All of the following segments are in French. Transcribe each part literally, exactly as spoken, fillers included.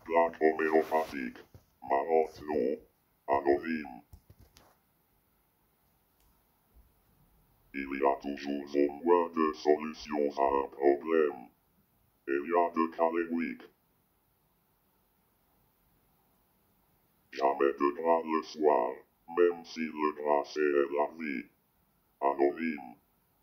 Plaque homéopathique. Marrante non. Anonyme. Il y a toujours au moins deux solutions à un problème. Il y a deux cas week. Jamais de drap le soir, même si le drap c'est la vie. Anonyme.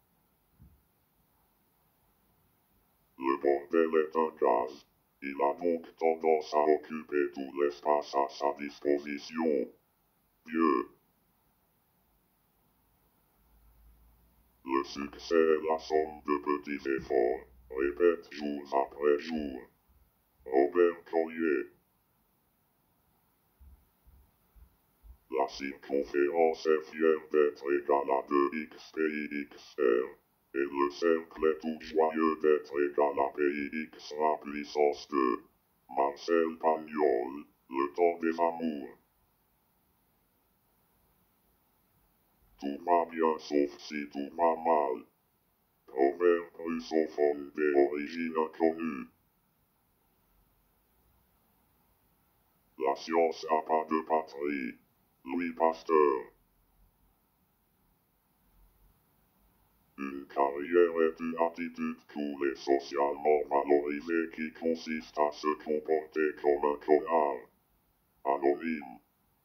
Le bordel est un gaz. Il a donc tendance à occuper tout l'espace à sa disposition. Dieu. Le succès est la somme de petits efforts, répète jour après jour. Robert Collier. La circonférence est fière d'être égale à deux x P I X R, et le cercle est tout joyeux d'être égal à P I X la puissance deux. Marcel Pagnol, Le temps des amours. Tout va bien sauf si tout va mal. Proverbe russophone d'origine inconnue. La science n'a pas de patrie. Louis Pasteur. Une carrière est une attitude cool et socialement valorisée qui consiste à se comporter comme un connard. Anonyme.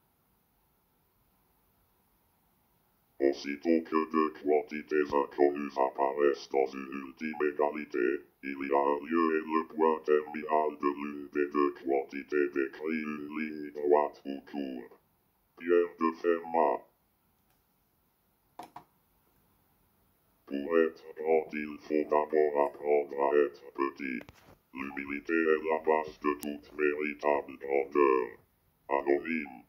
Aussitôt que deux quantités inconnues apparaissent dans une ultime égalité, il y a un lieu et le point terminal de l'une des deux quantités décrit une ligne droite ou courbe. Pierre de Fermat. Pour être grand, il faut d'abord apprendre à être petit. L'humilité est la base de toute véritable grandeur. Anonyme.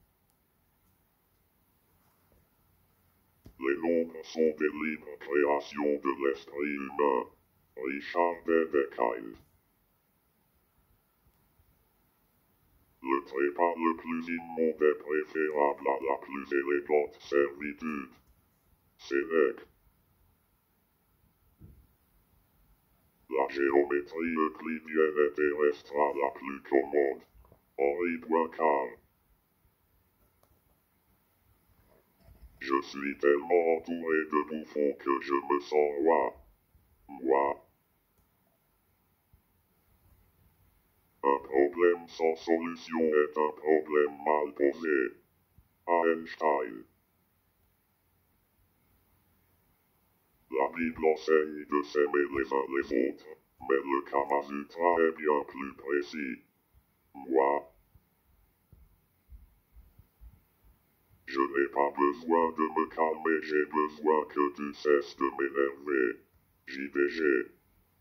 Les nombres sont des libres créations de l'esprit humain. Richard Dedekind. Le trépas le plus immonde est préférable à la plus élégante servitude. Sénèque. La géométrie euclidienne est terrestre la plus commode. Henri Poincaré. Je suis tellement entouré de bouffons que je me sens roi. Moi. Un problème sans solution est un problème mal posé. Einstein. La Bible enseigne de s'aimer les uns les autres, mais le Kama Sutra est bien plus précis. Moi. Je n'ai pas besoin de me calmer, j'ai besoin que tu cesses de m'énerver. J D G.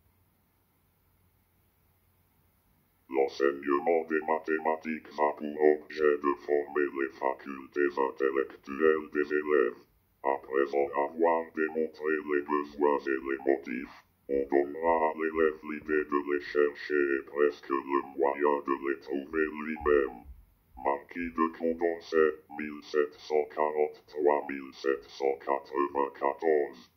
L'enseignement des mathématiques a pour objet de former les facultés intellectuelles des élèves. Après en avoir démontré les besoins et les motifs, on donnera à l'élève l'idée de les chercher et presque le moyen de les trouver lui-même. Marquis de Condorcet, mille sept cent quarante-trois à mille sept cent quatre-vingt-quatorze.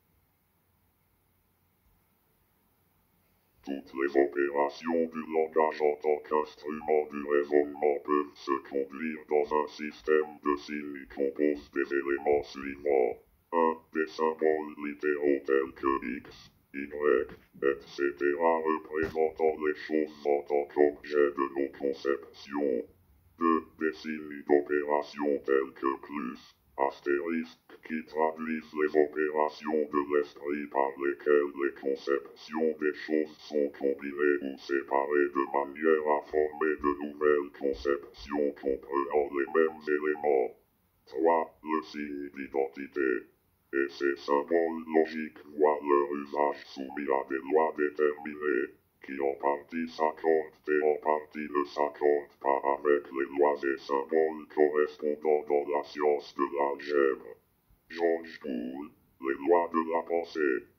Toutes les opérations du langage en tant qu'instrument du raisonnement peuvent se conduire dans un système de signes composés des éléments suivants. un. Des symboles littéraux tels que X, Y, et cetera représentant les choses en tant qu'objet de nos conceptions. deux. Des signes d'opération tels que plus, astérisque qui traduisent les opérations de l'esprit par lesquelles les conceptions des choses sont combinées ou séparées de manière à former de nouvelles conceptions comprenant les mêmes éléments. trois. Le signe d'identité. Et ces symboles logiques voient leur usage soumis à des lois déterminées, qui en partie s'accordent et en partie ne s'accordent pas avec les lois et symboles correspondant dans la science de l'algèbre. George Boole, Les lois de la pensée.